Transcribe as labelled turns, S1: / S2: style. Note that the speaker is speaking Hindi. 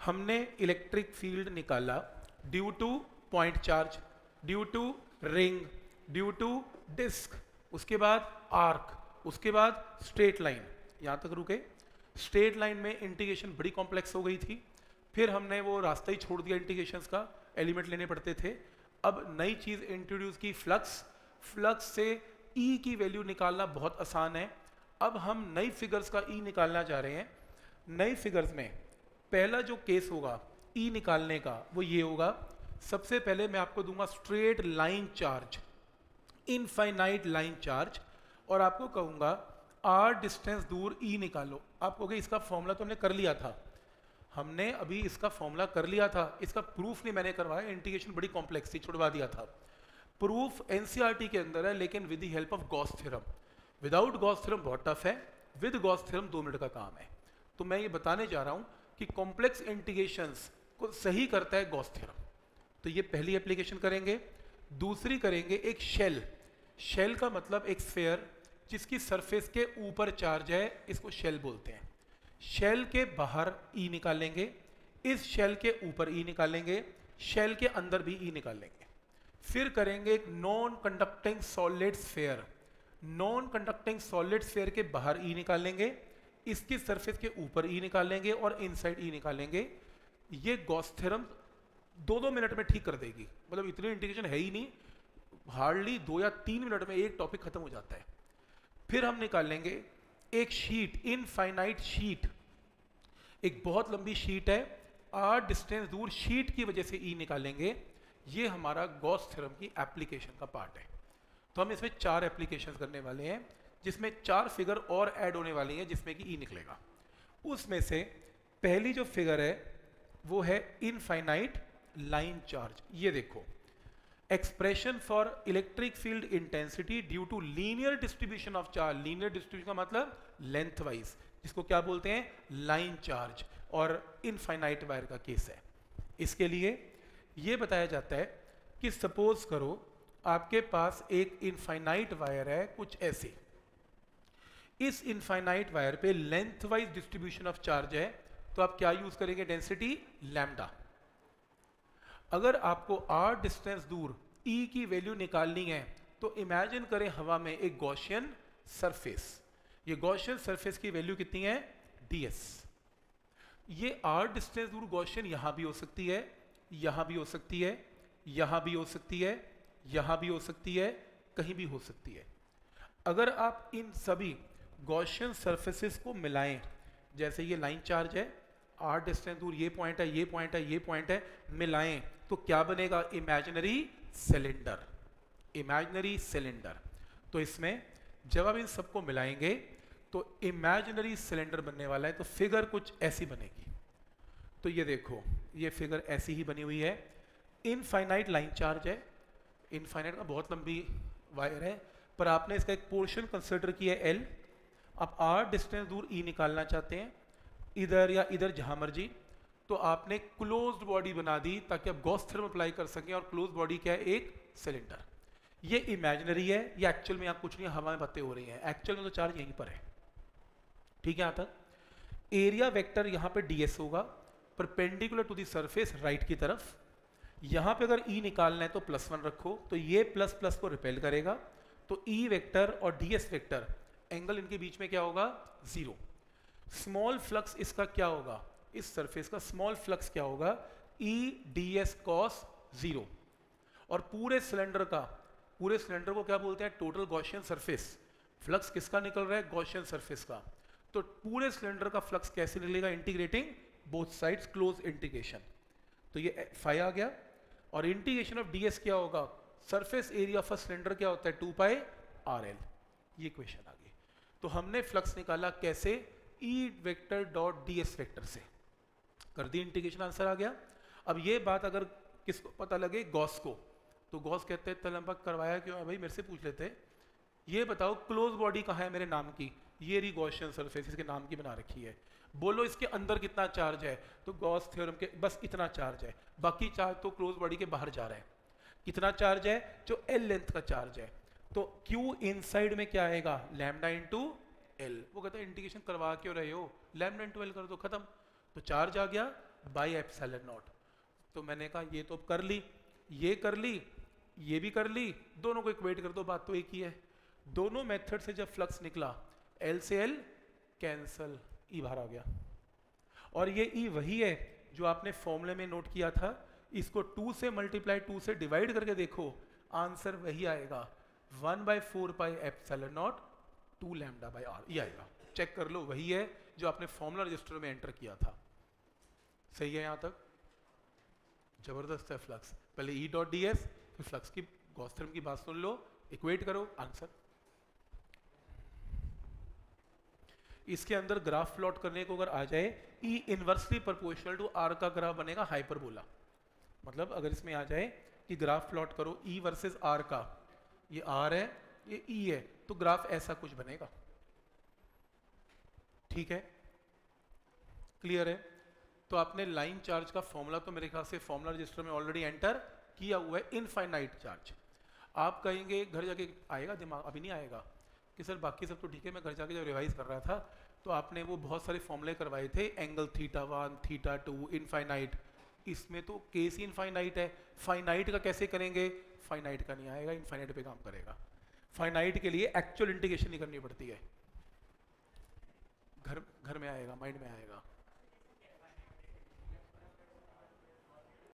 S1: हमने इलेक्ट्रिक फील्ड निकाला due to point charge, due to ring, due to disc, उसके बाद आर्क, उसके बाद स्ट्रेट लाइन। यहाँ तक रुके। स्ट्रेट लाइन में इंटीग्रेशन बड़ी कॉम्प्लेक्स हो गई थी, फिर हमने वो रास्ता ही छोड़ दिया इंटीग्रेशंस का, एलिमेंट लेने पड़ते थे। अब नई चीज़ इंट्रोड्यूस की, फ्लक्स। फ्लक्स से ई की वैल्यू निकालना बहुत आसान है। अब हम नई फिगर्स का ई निकालना चाह रहे हैं। नई फिगर्स में पहला जो केस होगा ई निकालने का वो ये होगा, सबसे पहले मैं आपको दूंगा straight line charge, infinite line charge, और आपको कहूँगा आर डिस्टेंस दूर ई निकालो। आप कहोगे इसका फॉर्मूला तो हमने कर लिया था। हमने अभी इसका फॉर्मूला कर लिया था, इसका प्रूफ नहीं मैंने करवाया, इंटीग्रेशन बड़ी कॉम्प्लेक्स थी, छुड़वा दिया था। प्रूफ एनसीईआरटी के अंदर है, लेकिन with the help of Gauss theorem. Without Gauss theorem बहुत टफ है, विद गॉस थ्योरम 2 मिनट का काम है। तो मैं ये बताने जा रहा हूँ कि कॉम्प्लेक्स इंटीग्रेशंस को सही करता है गॉस थ्योरम। तो ये पहली एप्लीकेशन करेंगे। दूसरी करेंगे एक शेल। शेल का मतलब एक स्फीयर जिसकी सरफेस के ऊपर चार्ज है, इसको शेल बोलते हैं। शेल के बाहर ई निकालेंगे, इस शेल के ऊपर ई निकालेंगे, शेल के अंदर भी ई निकालेंगे। फिर करेंगे एक non conducting solid sphere. Non conducting solid sphere के बाहर ई निकालेंगे, इसकी सरफेस के ऊपर ई निकालेंगे और इनसाइड ई निकालेंगे। ये गॉस थ्योरम 2-2 मिनट में ठीक कर देगी, मतलब इतनी इंटीग्रेशन है ही नहीं, हार्डली 2 या 3 मिनट में एक टॉपिक खत्म हो जाता है। फिर हम निकालेंगे एक शीट, इनफाइनाइट शीट, एक बहुत लंबी शीट है, आर डिस्टेंस दूर शीट की वजह से ई निकालेंगे। ये हमारा गॉस थ्योरम की एप्लीकेशन का पार्ट है। तो हम इसमें 4 एप्लीकेशंस करने वाले हैं, जिसमें 4 फिगर और ऐड होने वाली हैं जिसमें कि ई निकलेगा। उसमें से पहली जो फिगर है वो है इनफाइनाइट लाइन चार्ज। ये देखो, expression for electric field intensity due to linear distribution of charge. Linear distribution का मतलब लेंथ वाइज, जिसको क्या बोलते हैं, लाइन चार्ज, और इनफाइनाइट वायर का केस है। इसके लिए ये बताया जाता है कि सपोज करो आपके पास एक इनफाइनाइट वायर है कुछ ऐसे, इस इनफाइनाइट वायर पे length wise distribution of charge है, तो आप क्या यूज करेंगे, डेंसिटी लैम्डा। अगर आपको आर डिस्टेंस दूर ई की वैल्यू निकालनी है तो इमेजिन करें हवा में एक गॉसियन सरफेस। ये गॉसियन सरफेस की वैल्यू कितनी है, ds। ये आर डिस्टेंस दूर गॉसियन यहां भी हो सकती है, यहां भी हो सकती है, यहां भी हो सकती है, यहां भी हो सकती है, कहीं भी हो सकती है। अगर आप इन सभी गॉसियन सरफेसेस को मिलाएं, जैसे ये लाइन चार्ज है, आर डिस्टेंस दूर ये पॉइंट है, ये पॉइंट है, ये पॉइंट है, मिलाएं तो क्या बनेगा, इमेजिनरी सिलेंडर। Imaginary cylinder. तो इसमें जब आप इन सबको मिलाएंगे तो इमेजिनरी सिलेंडर बनने वाला है। तो फिगर कुछ ऐसी बनेगी। तो ये देखो, ये फिगर ऐसी ही बनी हुई है। इनफाइनाइट लाइन चार्ज है, इनफाइनाइट का बहुत लंबी वायर है, पर आपने इसका एक पोर्शन कंसिडर किया है L। आप आर डिस्टेंस दूर E निकालना चाहते हैं, इधर या इधर जहां मर्जी, तो आपने क्लोज्ड बॉडी बना दी ताकि आप गॉस थ्योरम अप्लाई कर सकें। और क्लोज्ड बॉडी क्या है, एक सिलेंडर। ये इमेजिनरी है, ये एक्चुअल में यहाँ कुछ नहीं, हवा में बातें हो रही हैं, एक्चुअल में तो चार्ज यहीं पर है। ठीक है यहाँ तक। एरिया वेक्टर यहाँ पे ds होगा, perpendicular to the surface right की तरफ। यहाँ पे अगर E निकालना है तो +1 रखो, तो ये प्लस प्लस को रिपेल करेगा, तो E वेक्टर और ds वेक्टर एंगल इनके बीच में क्या होगा, 0। स्मॉल फ्लक्स इसका क्या होगा, इस सरफेस का स्मॉल फ्लक्स क्या होगा, E ds cos 0। और पूरे सिलेंडर को क्या बोलते हैं, टोटल गॉसियन सरफेस। फ्लक्स किसका निकल रहा है, गॉसियन सरफेस का। तो पूरे सिलेंडर का फ्लक्स कैसे निकलेगा, integrating both sides, close integration. तो ये फाई आ गया। और इंटीग्रेशन ऑफ ds क्या होगा, surface area of a cylinder क्या होता है, 2πrl। ये क्वेश्चन आ गई। तो हमने फ्लक्स निकाला कैसे, E vector dot ds vector से कर दी इंटीग्रेशन, आंसर आ गया। अब ये बात अगर किसको पता लगे, गॉस को, तो गॉस कहते हैं तलम्बक करवाया क्यों है भाई, मेरे से पूछ लेते। ये बताओ क्लोज बॉडी कहाँ है मेरे नाम की, ये रही गॉसियन सरफेस, इसके नाम की बना रखी है। बोलो इसके अंदर कितना चार्ज है, तो गॉस थ्योरम के बस इतना चार्ज है, बाकी चार्ज तो क्लोज बॉडी के बाहर जा रहा है। कितना चार्ज है, जो L लेंथ का चार्ज है। तो Q इनसाइड में क्या आएगा, लैम्डा इंटू L। वो कहता है इंटीग्रेशन करवा क्यों रहे हो, लैम्डा इंटू L कर दो, खत्म। तो चार्ज आ गया, बाई एप्सिलॉन नॉट। तो मैंने कहा ये तो कर ली, ये कर ली, ये भी कर ली, दोनों को इक्वेट कर दो, बात तो एक ही है। दोनों मेथड से जब फ्लक्स निकला, एल से एल कैंसल, ई बाहर आ गया। और ये ई वही है जो आपने फॉर्मूले में नोट किया था, इसको 2 से मल्टीप्लाई 2 से डिवाइड करके देखो, आंसर वही आएगा, 1/4 pi epsilon naught 2 lambda by r, ये आएगा। चेक कर लो, वही है जो आपने फॉर्मूला रजिस्टर में एंटर किया था। सही है यहां तक? जबरदस्त है फ्लक्स। पहले ई डॉट डी एस, फिर फ्लक्स की गॉस थ्योरम की बात सुन लो, इक्वेट करो, आंसर। इसके अंदर ग्राफ प्लॉट करने को अगर आ जाए, E inversely proportional to r का ग्राफ बनेगा हाइपरबोला। मतलब अगर इसमें आ जाए कि ग्राफ प्लॉट करो ई वर्सेस आर का, ये आर है, ये ई है, तो ग्राफ ऐसा कुछ बनेगा। ठीक है, क्लियर है? तो आपने लाइन चार्ज का फॉर्मूला तो मेरे ख्याल से फॉर्मूला रजिस्टर में ऑलरेडी एंटर किया हुआ है, इनफाइनाइट चार्ज। आप कहेंगे घर जाके आएगा दिमाग, अभी नहीं आएगा कि सर बाकी सब तो ठीक है, मैं घर जाके जब रिवाइज कर रहा था तो आपने वो बहुत सारे फॉर्मूले करवाए थे, एंगल θ1, θ2, इनफाइनाइट, इसमें तो केस ही इनफाइनाइट है। फाइनाइट का कैसे करेंगे? फाइनाइट का नहीं आएगा, इनफाइनाइट पे काम करेगा। फाइनाइट के लिए एक्चुअल इंटीग्रेशन नहीं करनी पड़ती है, घर में आएगा, माइंड में आएगा।